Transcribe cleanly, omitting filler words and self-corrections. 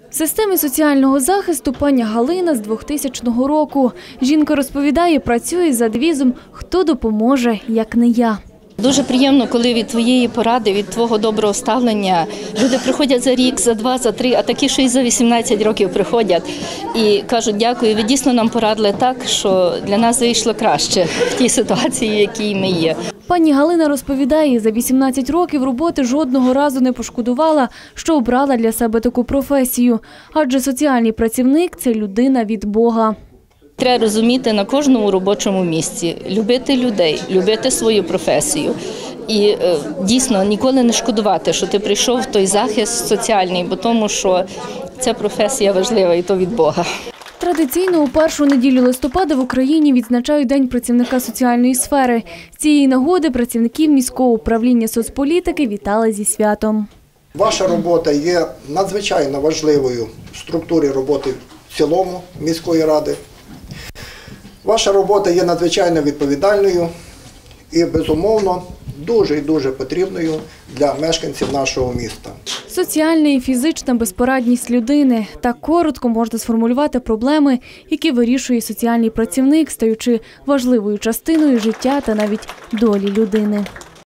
В системі соціального захисту пані Галина з 2000 року. Жінка розповідає, працює за девізом «Хто допоможе, як не я». Дуже приємно, коли від твоєї поради, від твого доброго ставлення люди приходять за рік, за 2, за 3, а такі, що і за 18 років приходять і кажуть, дякую, ви дійсно нам порадили так, що для нас вийшло краще в тій ситуації, в якій ми є. Пані Галина розповідає, за 18 років роботи жодного разу не пошкодувала, що обрала для себе таку професію. Адже соціальний працівник – це людина від Бога. Треба розуміти на кожному робочому місці, любити людей, любити свою професію. І дійсно ніколи не шкодувати, що ти прийшов в той захист соціальний, бо тому що ця професія важлива і то від Бога. Традиційно у першу неділю листопада в Україні відзначають День працівника соціальної сфери. З цієї нагоди працівників міського управління соцполітики вітали зі святом. Ваша робота є надзвичайно важливою в структурі роботи в цілому міської ради. Ваша робота є надзвичайно відповідальною і, безумовно, дуже потрібною для мешканців нашого міста. Соціальна і фізична безпорадність людини – так коротко можна сформулювати проблеми, які вирішує соціальний працівник, стаючи важливою частиною життя та навіть долі людини.